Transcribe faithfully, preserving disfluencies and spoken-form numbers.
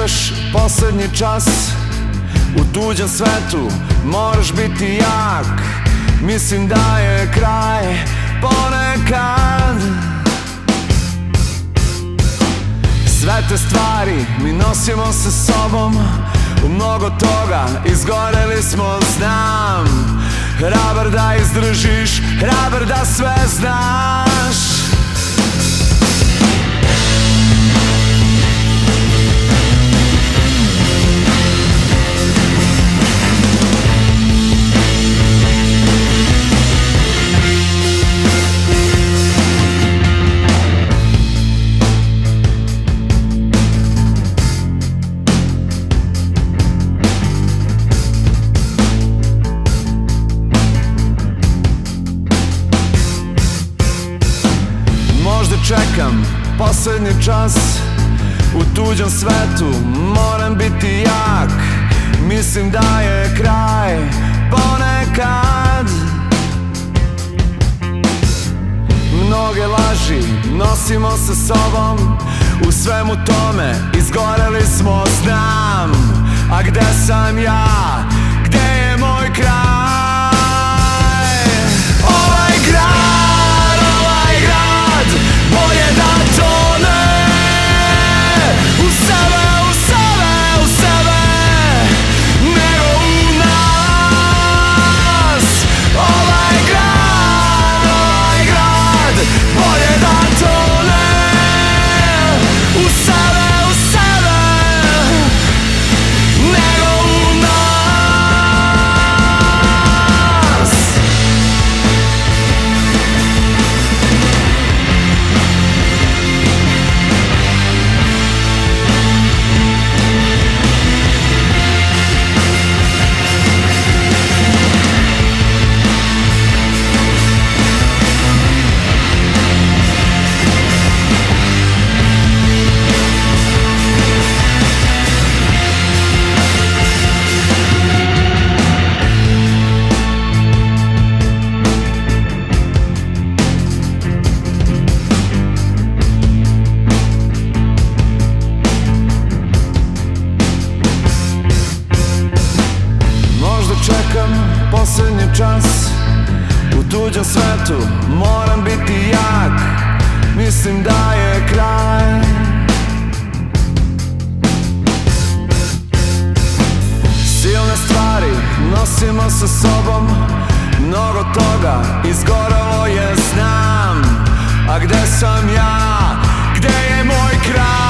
čekaš poslednji čas u tuđem svetu, moraš biti jak. Mislim da je kraj ponekad. Sve te stvari mi nosimo sa sobom, u mnogo toga izgoreli smo, znam. Hrabar da izdržiš, hrabar da sve znaš. Čekam poslednji čas u tuđem svetu, moram biti jak. Mislim da je kraj ponekad. Mnoge laži nosimo sa sobom, u svemu tome izgoreli smo, znam. A gde sam ja, gde je moj kraj? Ovaj grad, ovaj grad, bolje da tone u sebe, u sebe, u sebe, nego u nas. Ovaj grad, ovaj grad, bolje da tone u sebe, u sebe, nego u nas. Poslednji čas u tuđem svetu, moram biti jak. Mislim da je kraj. Silne stvari nosimo sa sobom, mnogo toga izgorelo je, znam. A gde sam ja, gde je moj kraj?